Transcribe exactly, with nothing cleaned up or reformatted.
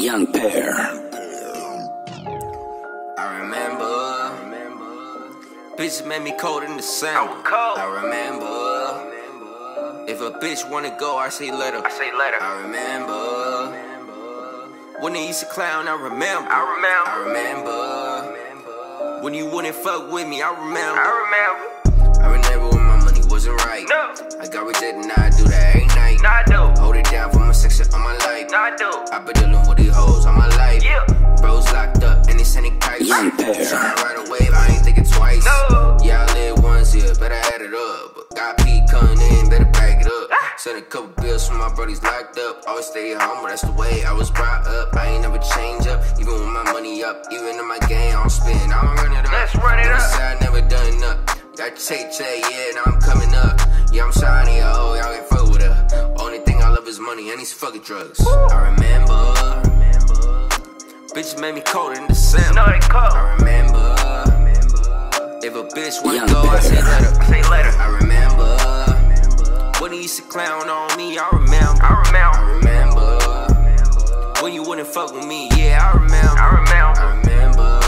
Young Pear. I remember, bitches made me cold in December. I remember, if a bitch wanna go, I say let her. I say let her. I remember, when they used to clown, I remember. I remember. I remember, when you wouldn't fuck with me, I remember. I remember. I remember when my money wasn't right. No. I got rejected, now I do that every night. Now I do. Hold it down for my section on my life. Now I do. I been dealing with these hoes on my life. Yeah. Bros locked up and they sending kites. Young Pear. Tryna ride a wave, I ain't thinking twice. No. Yeah, I live once, yeah, better add it up. But got P coming in, better back it up. Sent a couple bills from my buddies locked up. Always stay home, but that's the way I was brought up. I ain't never change up, even with my money up. Even in my game, I don't spend, I don't run it up. Let's run it up. I never done up. Got Tay Tay, yeah, now I'm coming up. Yeah, I'm shiny, oh, y'all can fuck with her. Only thing I love is money and these fucking drugs. I remember, I remember, bitches made me cold in December. No, they cold. I remember, if a bitch wanna go, I say let her. I say let her. I remember, when he used to clown on me, I remember. I remember, I remember, when you wouldn't fuck with me, yeah, I remember. I remember, I remember.